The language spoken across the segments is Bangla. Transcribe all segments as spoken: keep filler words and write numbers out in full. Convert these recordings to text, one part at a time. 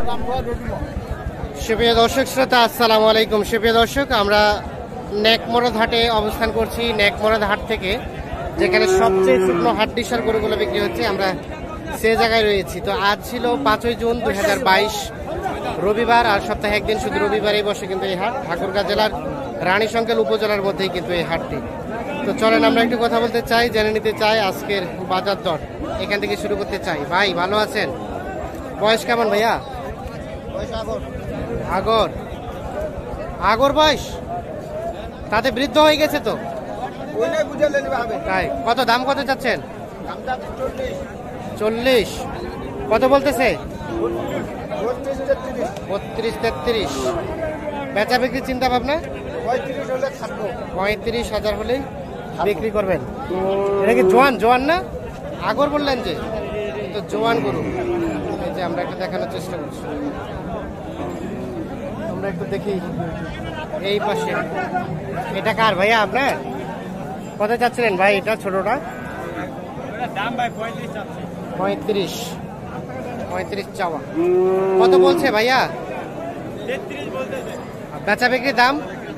সুপ্রিয় দর্শক শ্রোতা, আসসালামু আলাইকুম। সুপ্রিয় দর্শক, আমরা নেকমরদ হাটে অবস্থান করছি। নেকমরদ হাট থেকে যেখানে সবচেয়ে শুকনো হাড্ডিসার গরুগুলো বিক্রি হচ্ছে, আমরা সে জায়গায় রয়েছি। তো আজ ছিল পাঁচই জুন দুই হাজার বাইশ, রবিবার। আর সপ্তাহে একদিন শুধু রবিবারই বসে কিন্তু এই হাট। ঠাকুরগাঁ জেলার রানীশঙ্কেল উপজেলার মধ্যেই কিন্তু এই হাটটি। তো চলেন আমরা একটু কথা বলতে চাই, জেনে নিতে চাই আজকের বাজার দর। এখান থেকে শুরু করতে চাই। ভাই ভালো আছেন? বয়স কেমন ভাইয়া? আগর আগর বয়স তাতে বৃদ্ধ হয়ে গেছে তো। তাই কত দাম কত চাচ্ছেন? চল্লিশ। কত বলতেছে? বত্রিশ তেত্রিশ। বেচা বিক্রির চিন্তা ভাবনা? পঁয়ত্রিশ হাজার হলে বিক্রি করবেন। এটা কি জোয়ান? জোয়ান না আগর বললেন যে, তো জোয়ান গরু। এই যে আমরা একটু দেখানোর চেষ্টা করছি। আমরা একটু দেখি এই পাশে। এটা কার ভাইয়া আপনার? কত চাচ্ছিলেন ভাই এটা ছোটটা? পঁয়ত্রিশ। পঁয়ত্রিশ চাওয়া। কত বলছে ভাইয়া? বেচা বিক্রির দাম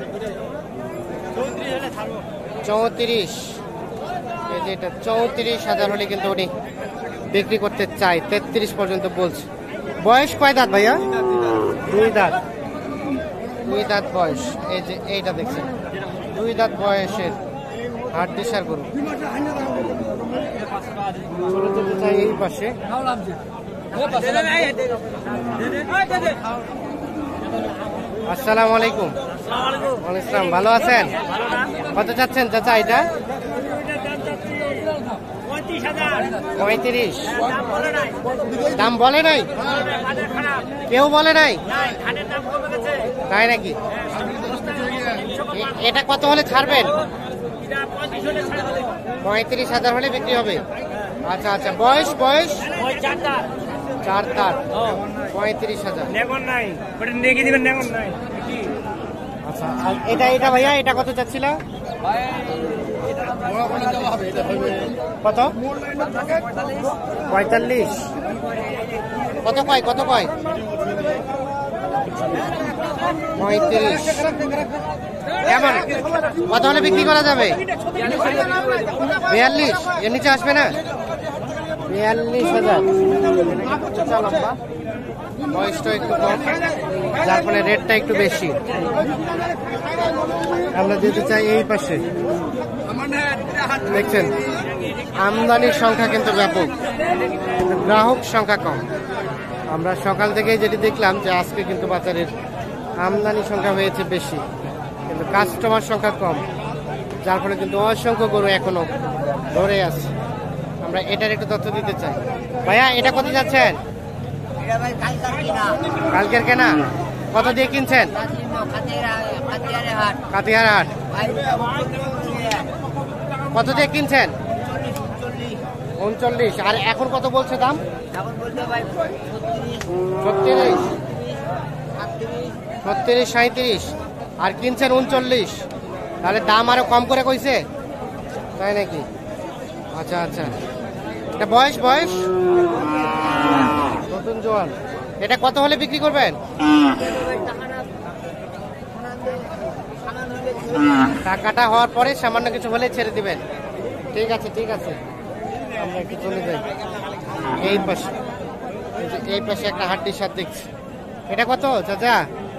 চৌত্রিশ। এই যে এটা চৌত্রিশ হাজার হলে কিন্তু উনি বিক্রি করতে চাই। তেত্রিশ পর্যন্ত বলছে। বয়স কয় দাঁত ভাইয়া? দুই দাঁত। দুই দাঁত বয়স। এই যে এইটা দেখছেন, দুই দাঁত বয়সের হাড্ডিসার গরু। চলে যেতে চাই এই পাশে। আসসালামু আলাইকুম। ওয়ালাইকুম। ভালো আছেন? কত চাচ্ছেন চাচা এটা? পঁয়ত্রিশ। দাম বলে নাই? কেউ বলে নাই? তাই নাকি? এটা কত হলে ছাড়বেন? পঁয়ত্রিশ হাজার হলে বিক্রি হবে। আচ্ছা আচ্ছা। বয়স বয়স চার তার। পঁয়ত্রিশ হাজার। আচ্ছা, এটা এটা ভাইয়া এটা কত চাচ্ছিল? কত? পঁয়তাল্লিশ। কত কয়? কত কয়? পঁয়ত্রিশ। কেমন কত হলে বিক্রি করা যাবে? বিয়াল্লিশ। এর নিচে আসবে না? বিয়াল্লিশ হাজার। বয়সটা একটু কম, যার ফলে রেটটা একটু বেশি। আমরা যেতে চাই এই পাশে। দেখছেন আমদানির সংখ্যা কিন্তু ব্যাপক, কিন্তু গ্রাহক সংখ্যা কম। আমরা সকাল থেকেই যেটি দেখলাম যে আজকে কিন্তু বাজারের আমদানি সংখ্যা হয়েছে বেশি, কিন্তু কাস্টমার সংখ্যা কম, যার ফলে কিন্তু অসংখ্য গরু এখনো ধরে আছে। আমরা এটার একটু তথ্য দিতে চাই। ভাইয়া এটা কত যাচ্ছেন? কালকের কেনা। কত দিয়ে কিনছেন? কাতিয়ার হাট। কত দিয়ে কিনছেন? উনচল্লিশ। আর এখন কত বলছে দাম? ছত্রিশ। ছত্রিশ সাঁত্রিশ। আর কিনছেন উনচল্লিশ। তাহলে দাম আরো কম করে কইছে, তাই নাকি? আচ্ছা আচ্ছা। এটা বয়স বয়স নতুন জোয়ান। এটা কত হলে বিক্রি করবেন? টাকাটা হওয়ার পরে সামান্য কিছু হলে ছেড়ে দিবেন। ঠিক আছে ঠিক আছে। আমরা একটু চলে যাই এই পাশে। এই পাশে একটা হাড্ডির সাথে দেখছি। এটা কত চাচা?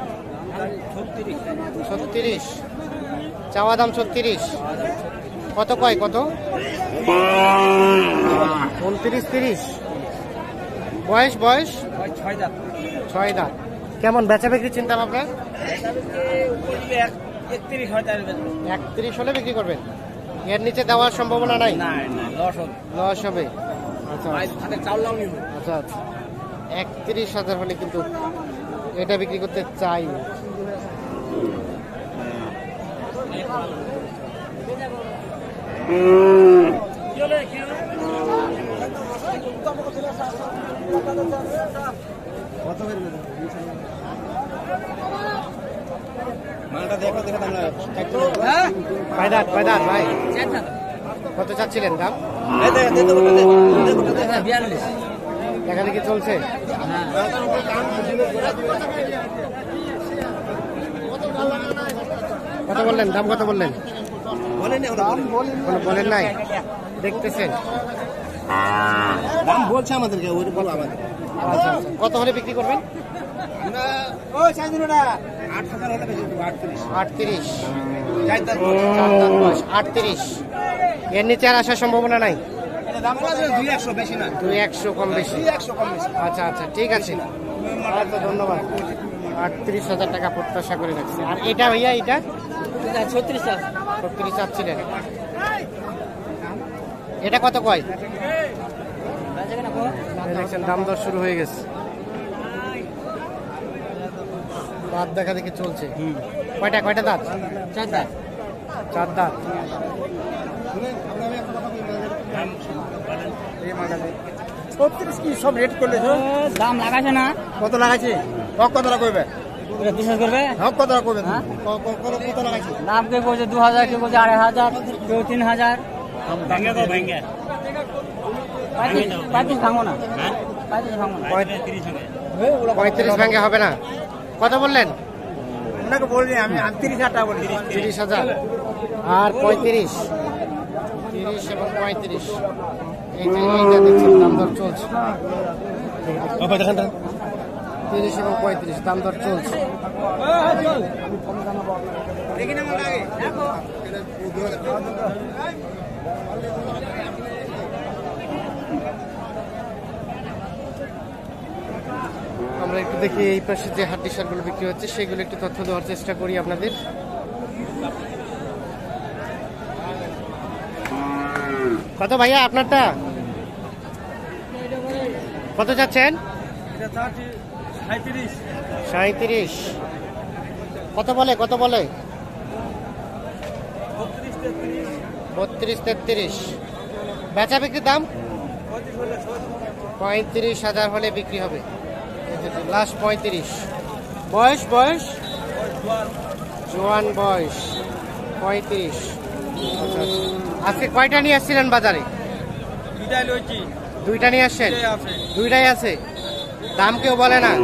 ছত্রিশ। চাওয়া দাম ছত্রিশ। কত কয়? কত? উনত্রিশ তিরিশ। বয়স বয়স ছয় দাঁত। কেমন বেচা বিক্রির চিন্তা ভাবনা? একত্রিশ হলে বিক্রি করবেন। এর নিচে দেওয়ার সম্ভাবনা নাই? লস হবে। আচ্ছা আচ্ছা আচ্ছা। একত্রিশ হাজার হলে কিন্তু এটা বিক্রি করতে চাই। ভাই কত চাচ্ছিলেন দাম? দেখা দেখি চলছে। কত বললেন, দাম কত বললেন? বলেন নাই, দেখতেছেন দাম বলছে আমাদেরকে, ওই বলো আমাদের। আচ্ছা, আচ্ছা। কত হলে বিক্রি করবেন? আটত্রিশ আটত্রিশ এর নিচে আর আসার সম্ভাবনা নাই? দুই একশো কম বেশি। আচ্ছা আচ্ছা, ঠিক আছে, আচ্ছা, ধন্যবাদ। আটত্রিশ হাজার টাকা প্রত্যাশা করে রাখছি। আর এটা ভাইয়া, এটা ছত্রিশ ছত্রিশ চাচ্ছিলেন, এটা কত কয়? দেখছেন দাম দর শুরু হয়ে গেছে, দাঁত দেখা দেখে চলছে। কয়টা কয়টা দাঁত? চার দাঁত। চার দাঁত। ছত্রিশ কি সব রেট করলে? দাম লাগাছে না? কত লাগাইছে? হক কত করবে? বিশ্বাস করবে? হক কত করবে? কত লাগাইছে? দাম কে বলছে দু হাজার, কেউ বলছে আড়াই হাজার, কেউ তিন হাজার। পঁয়ত্রিশ ভাঙবো না, পঁয়ত্রিশ ভাঙবো না। পঁয়ত্রিশ ভাঙে হবে না? কত বললেন? ওনাকে বললি আমি তিরিশ হাজার টাকা বলি। তিরিশ হাজার আর পঁয়ত্রিশ, তিরিশ এবং পঁয়ত্রিশ, এই যে এইটা দেখছেন দাম দর চলছে। তিরিশ এবং পঁয়ত্রিশ দাম দর চলছে। আমরা একটু দেখি এই পাশে যে হাড্ডি সারগুলো বিক্রি হচ্ছে সেগুলো একটু তথ্য দেওয়ার চেষ্টা করি আপনাদের। কত ভাইয়া আপনারটা? কত যাচ্ছেন? সাঁত্রিশ। কত বলে, কত বলে? বত্রিশ তেত্রিশ। বেচা বিক্রির দাম পঁয়ত্রিশ হাজার হলে বিক্রি হবে। লাস্ট পঁয়ত্রিশ। বয়স বয়স জোয়ান বয়স, পঁয়ত্রিশ। আজকে কয়টা নিয়ে আসছিলেন বাজারে? দুইটা নিয়ে আসছেন? দুইটাই আছে। দাম কেউ বলে না?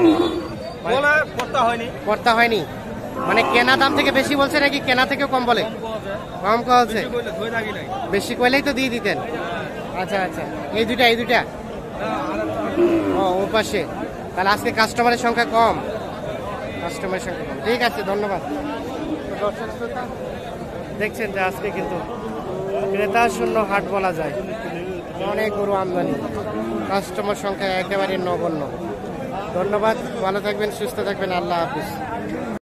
কর্তা হয়নি মানে কেনা দাম থেকে বেশি বলছে নাকি কেনা থেকেও কম বলে? কম বলছে। বেশি কইলেই তো দিয়ে দিতেন। আচ্ছা আচ্ছা, এই দুইটা এই দুইটা ও ও পাশে। তাহলে আজকে কাস্টমারের সংখ্যা কম, কাস্টমারের সংখ্যা কম। ঠিক আছে, ধন্যবাদ। দেখছেন যে আজকে কিন্তু ক্রেতা শূন্য হাট বলা যায়, অনেক গরু আমদানি, কাস্টমার সংখ্যা একেবারে নগণ্য। ধন্যবাদ, ভালো থাকবেন, সুস্থ থাকবেন, আল্লাহ হাফিজ।